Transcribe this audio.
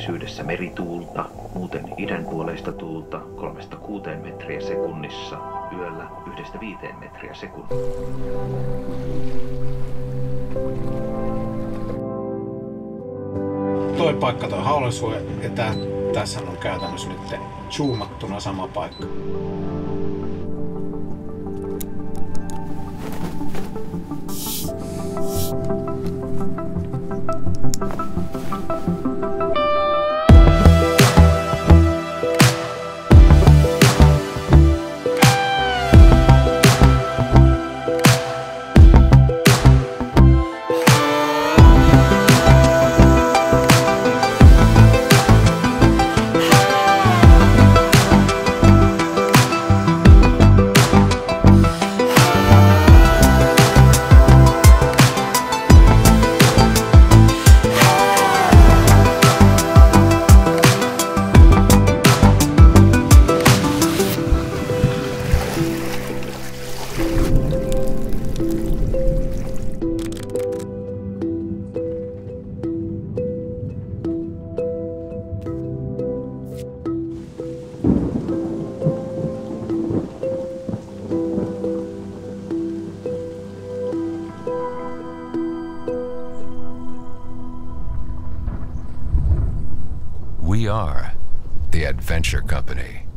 läheisyydessä merituulta, muuten idänpuoleista tuulta 3–6 metriä sekunnissa, yöllä 1–5 metriä sekunnissa. Toi paikka, toi haulisuoja, ja tässä on käytännössä nyt zoomattuna sama paikka. We are the Adventure Company.